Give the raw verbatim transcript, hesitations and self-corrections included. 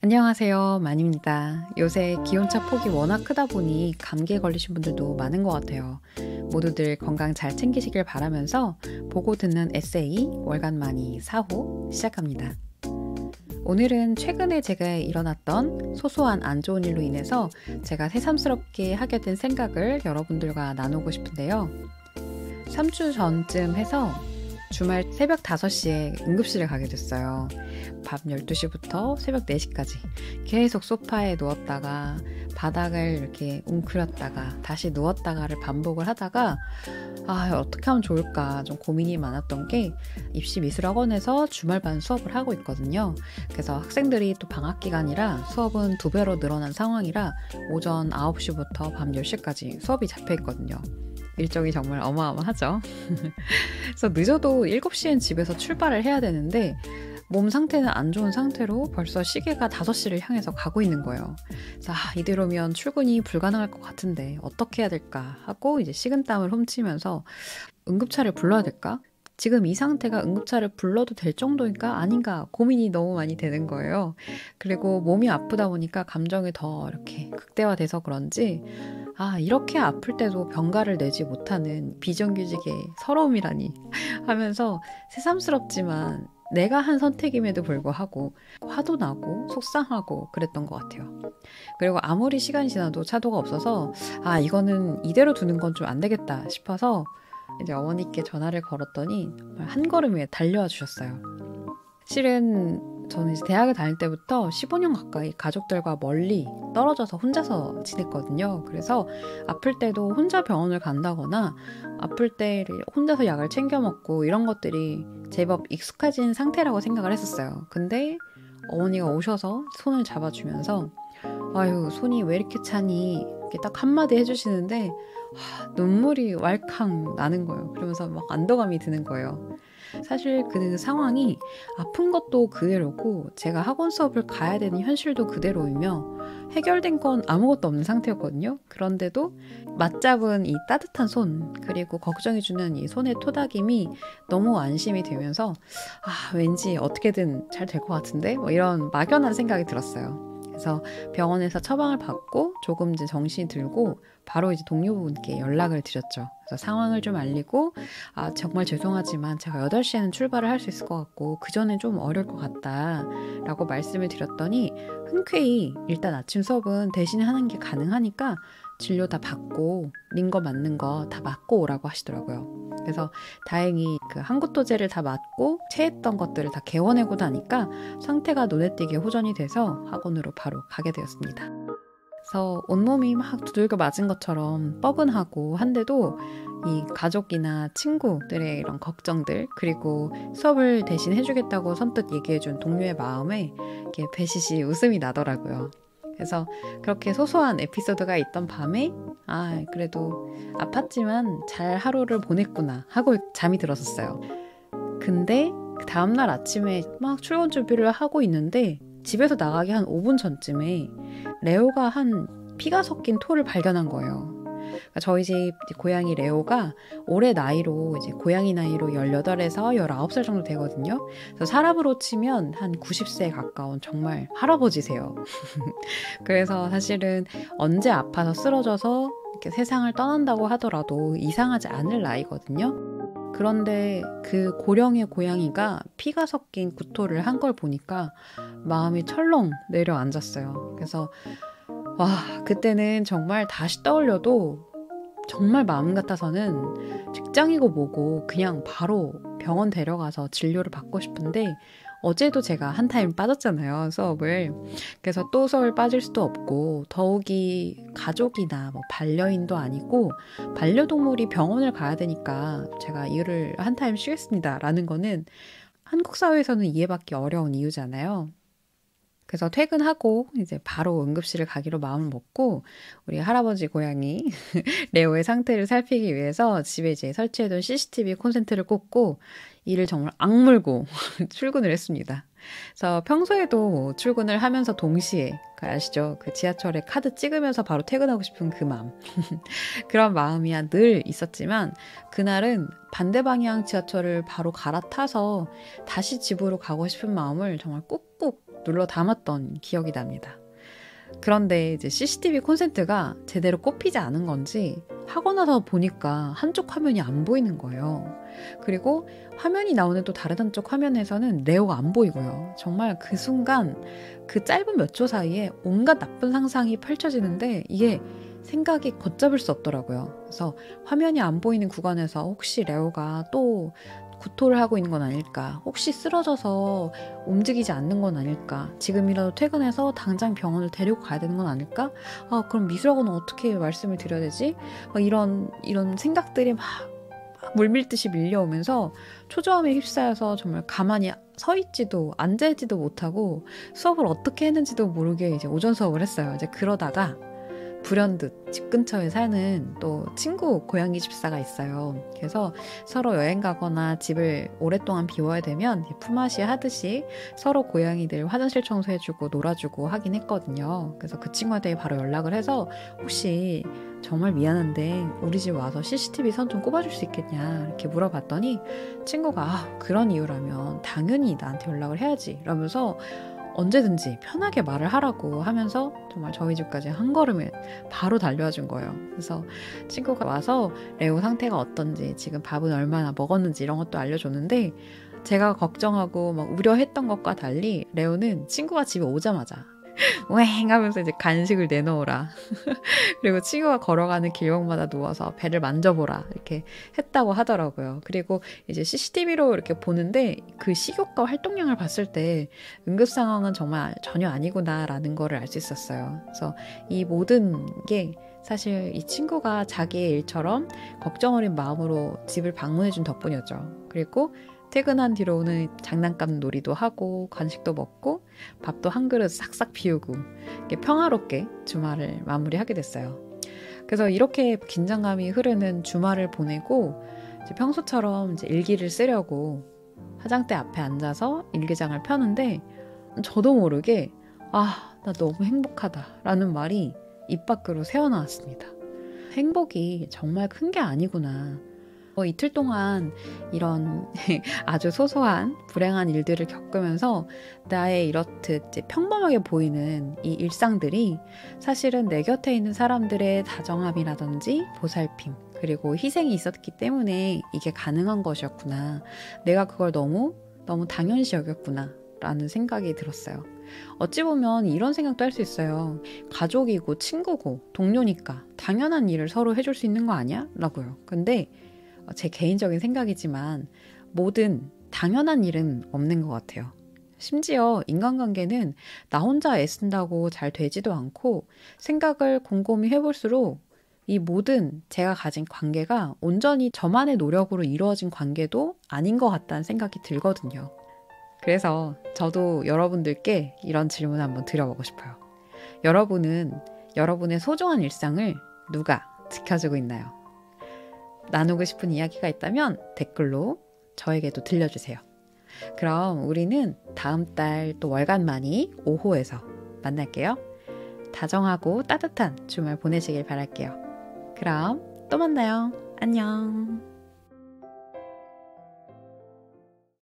안녕하세요. 만입니다. 요새 기온차 폭이 워낙 크다 보니 감기에 걸리신 분들도 많은 것 같아요. 모두들 건강 잘 챙기시길 바라면서 보고 듣는 에세이 월간 마니 사 호 시작합니다. 오늘은 최근에 제가 일어났던 소소한 안 좋은 일로 인해서 제가 새삼스럽게 하게 된 생각을 여러분들과 나누고 싶은데요. 삼 주 전쯤 해서 주말 새벽 다섯 시에 응급실에 가게 됐어요. 밤 열두 시부터 새벽 네 시까지 계속 소파에 누웠다가 바닥을 이렇게 웅크렸다가 다시 누웠다가를 반복을 하다가 아 어떻게 하면 좋을까 좀 고민이 많았던 게 입시미술학원에서 주말반 수업을 하고 있거든요. 그래서 학생들이 또 방학기간이라 수업은 두 배로 늘어난 상황이라 오전 아홉 시부터 밤 열 시까지 수업이 잡혀 있거든요. 일정이 정말 어마어마하죠. 그래서 늦어도 일곱 시엔 집에서 출발을 해야 되는데 몸 상태는 안 좋은 상태로 벌써 시계가 다섯 시를 향해서 가고 있는 거예요. 그래서 아, 이대로면 출근이 불가능할 것 같은데 어떻게 해야 될까 하고 이제 식은땀을 훔치면서 응급차를 불러야 될까? 지금 이 상태가 응급차를 불러도 될 정도인가 아닌가 고민이 너무 많이 되는 거예요. 그리고 몸이 아프다 보니까 감정이 더 이렇게 극대화돼서 그런지 아 이렇게 아플 때도 병가를 내지 못하는 비정규직의 서러움이라니 하면서 새삼스럽지만 내가 한 선택임에도 불구하고 화도 나고 속상하고 그랬던 것 같아요. 그리고 아무리 시간이 지나도 차도가 없어서 아 이거는 이대로 두는 건 좀 안 되겠다 싶어서 이제 어머니께 전화를 걸었더니 한 걸음에 달려와 주셨어요. 실은 저는 이제 대학에 다닐 때부터 십오 년 가까이 가족들과 멀리 떨어져서 혼자서 지냈거든요. 그래서 아플 때도 혼자 병원을 간다거나 아플 때 혼자서 약을 챙겨 먹고 이런 것들이 제법 익숙해진 상태라고 생각을 했었어요. 근데 어머니가 오셔서 손을 잡아주면서 아유 손이 왜 이렇게 차니? 이렇게 딱 한마디 해주시는데 하, 눈물이 왈칵 나는 거예요. 그러면서 막 안도감이 드는 거예요. 사실 그 상황이 아픈 것도 그대로고 제가 학원 수업을 가야 되는 현실도 그대로이며 해결된 건 아무것도 없는 상태였거든요. 그런데도 맞잡은 이 따뜻한 손 그리고 걱정해주는 이 손의 토닥임이 너무 안심이 되면서 아 왠지 어떻게든 잘 될 것 같은데 뭐 이런 막연한 생각이 들었어요. 그래서 병원에서 처방을 받고 조금 이제 정신이 들고 바로 이제 동료분께 연락을 드렸죠. 그래서 상황을 좀 알리고 아 정말 죄송하지만 제가 여덟 시에는 출발을 할 수 있을 것 같고 그 전엔 좀 어려울 것 같다 라고 말씀을 드렸더니 흔쾌히 일단 아침 수업은 대신에 하는 게 가능하니까 진료 다 받고 링거 맞는 거 다 맞고 오라고 하시더라고요. 그래서 다행히 그 항구토제를 다 맞고 체했던 것들을 다 개워내고 나니까 상태가 눈에 띄게 호전이 돼서 학원으로 바로 가게 되었습니다. 그래서 온몸이 막 두들겨 맞은 것처럼 뻐근하고 한데도 이 가족이나 친구들의 이런 걱정들 그리고 수업을 대신 해주겠다고 선뜻 얘기해준 동료의 마음에 이렇게 배시시 웃음이 나더라고요. 그래서 그렇게 소소한 에피소드가 있던 밤에 아 그래도 아팠지만 잘 하루를 보냈구나 하고 잠이 들었었어요. 근데 그 다음날 아침에 막 출근 준비를 하고 있는데 집에서 나가기 한 오 분 전쯤에 레오가 한 피가 섞인 토를 발견한 거예요. 그러니까 저희 집 고양이 레오가 올해 나이로 이제 고양이 나이로 열여덟에서 열아홉 살 정도 되거든요. 그래서 사람으로 치면 한 구십 세에 가까운 정말 할아버지세요. 그래서 사실은 언제 아파서 쓰러져서 이렇게 세상을 떠난다고 하더라도 이상하지 않을 나이거든요. 그런데 그 고령의 고양이가 피가 섞인 구토를 한 걸 보니까 마음이 철렁 내려앉았어요. 그래서 와 그때는 정말 다시 떠올려도 정말 마음 같아서는 직장이고 뭐고 그냥 바로 병원 데려가서 진료를 받고 싶은데 어제도 제가 한 타임 빠졌잖아요 수업을. 그래서 또 수업을 빠질 수도 없고 더욱이 가족이나 뭐 반려인도 아니고 반려동물이 병원을 가야 되니까 제가 이유를 한 타임 쉬겠습니다 라는 거는 한국 사회에서는 이해받기 어려운 이유잖아요. 그래서 퇴근하고 이제 바로 응급실을 가기로 마음을 먹고 우리 할아버지 고양이 레오의 상태를 살피기 위해서 집에 이제 설치해둔 씨씨티비 콘센트를 꽂고 이를 정말 악물고 출근을 했습니다. 그래서 평소에도 뭐 출근을 하면서 동시에 그 아시죠? 그 지하철에 카드 찍으면서 바로 퇴근하고 싶은 그 마음. 그런 마음이야 늘 있었지만 그날은 반대 방향 지하철을 바로 갈아타서 다시 집으로 가고 싶은 마음을 정말 꾹꾹 눌러 담았던 기억이 납니다. 그런데 이제 씨씨티비 콘센트가 제대로 꼽히지 않은 건지 하고 나서 보니까 한쪽 화면이 안 보이는 거예요. 그리고 화면이 나오는 또 다른 한쪽 화면에서는 레오가 안 보이고요. 정말 그 순간 그 짧은 몇 초 사이에 온갖 나쁜 상상이 펼쳐지는데 이게 생각이 걷잡을 수 없더라고요. 그래서 화면이 안 보이는 구간에서 혹시 레오가 또 구토를 하고 있는 건 아닐까? 혹시 쓰러져서 움직이지 않는 건 아닐까? 지금이라도 퇴근해서 당장 병원을 데리고 가야 되는 건 아닐까? 아, 그럼 미술학원은 어떻게 말씀을 드려야 되지? 막 이런 이런 생각들이 막, 막 물밀듯이 밀려오면서 초조함에 휩싸여서 정말 가만히 서 있지도 앉아 있지도 못하고 수업을 어떻게 했는지도 모르게 이제 오전 수업을 했어요. 이제 그러다가 불현듯 집 근처에 사는 또 친구 고양이 집사가 있어요. 그래서 서로 여행 가거나 집을 오랫동안 비워야 되면 품앗이 하듯이 서로 고양이들 화장실 청소해주고 놀아주고 하긴 했거든요. 그래서 그 친구한테 바로 연락을 해서 혹시 정말 미안한데 우리 집 와서 씨씨티비 선 좀 꼽아줄 수 있겠냐 이렇게 물어봤더니 친구가 아, 그런 이유라면 당연히 나한테 연락을 해야지 이러면서 언제든지 편하게 말을 하라고 하면서 정말 저희 집까지 한 걸음에 바로 달려와 준 거예요. 그래서 친구가 와서 레오 상태가 어떤지 지금 밥은 얼마나 먹었는지 이런 것도 알려줬는데 제가 걱정하고 막 우려했던 것과 달리 레오는 친구가 집에 오자마자 우엥 하면서 이제 간식을 내놓으라. 그리고 친구가 걸어가는 길목마다 누워서 배를 만져보라. 이렇게 했다고 하더라고요. 그리고 이제 씨씨티비로 이렇게 보는데 그 식욕과 활동량을 봤을 때 응급 상황은 정말 전혀 아니구나라는 거를 알 수 있었어요. 그래서 이 모든 게 사실 이 친구가 자기의 일처럼 걱정 어린 마음으로 집을 방문해준 덕분이었죠. 그리고 퇴근한 뒤로는 장난감 놀이도 하고 간식도 먹고 밥도 한 그릇 싹싹 비우고 이렇게 평화롭게 주말을 마무리하게 됐어요. 그래서 이렇게 긴장감이 흐르는 주말을 보내고 이제 평소처럼 이제 일기를 쓰려고 화장대 앞에 앉아서 일기장을 펴는데 저도 모르게 아, 나 너무 행복하다라는 말이 입 밖으로 새어나왔습니다. 행복이 정말 큰 게 아니구나. 어, 이틀 동안 이런 아주 소소한 불행한 일들을 겪으면서 나의 이렇듯 이제 평범하게 보이는 이 일상들이 사실은 내 곁에 있는 사람들의 다정함이라든지 보살핌 그리고 희생이 있었기 때문에 이게 가능한 것이었구나. 내가 그걸 너무 너무 당연시 여겼구나 라는 생각이 들었어요. 어찌 보면 이런 생각도 할 수 있어요. 가족이고 친구고 동료니까 당연한 일을 서로 해줄 수 있는 거 아니야? 라고요. 근데 제 개인적인 생각이지만 모든 당연한 일은 없는 것 같아요. 심지어 인간관계는 나 혼자 애쓴다고 잘 되지도 않고 생각을 곰곰이 해볼수록 이 모든 제가 가진 관계가 온전히 저만의 노력으로 이루어진 관계도 아닌 것 같다는 생각이 들거든요. 그래서 저도 여러분들께 이런 질문을 한번 드려보고 싶어요. 여러분은 여러분의 소중한 일상을 누가 지켜주고 있나요? 나누고 싶은 이야기가 있다면 댓글로 저에게도 들려주세요. 그럼 우리는 다음 달 또 월간마니 오 호에서 만날게요. 다정하고 따뜻한 주말 보내시길 바랄게요. 그럼 또 만나요. 안녕.